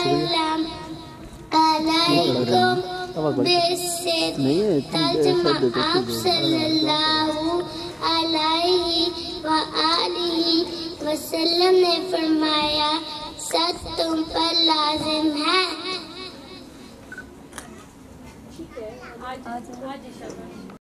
सल्लम अलैकुम तर्जुमा आप सल्लल्लाहु अलैहि व आलिहि वसल्लम ने फरमाया सच तुम पर लाजिम है।